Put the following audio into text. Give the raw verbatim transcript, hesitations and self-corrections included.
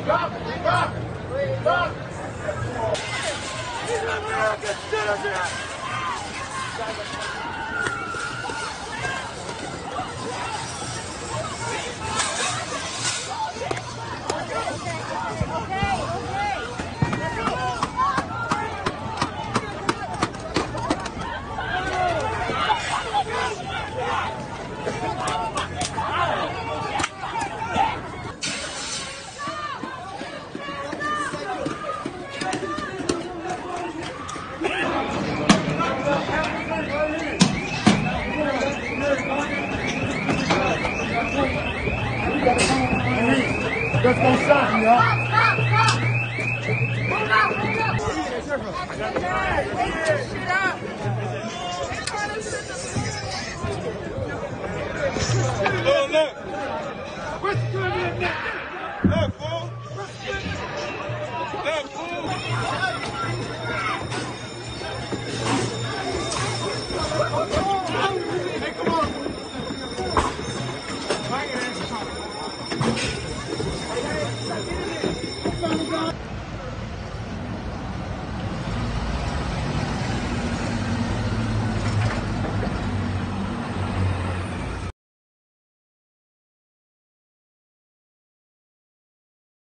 Stop! Stop! Stop! He's an American citizen! Let's go shot, y'all. Stop, stop, stop! Move out, move out! Shit up! Oh, look! What's going on? Look!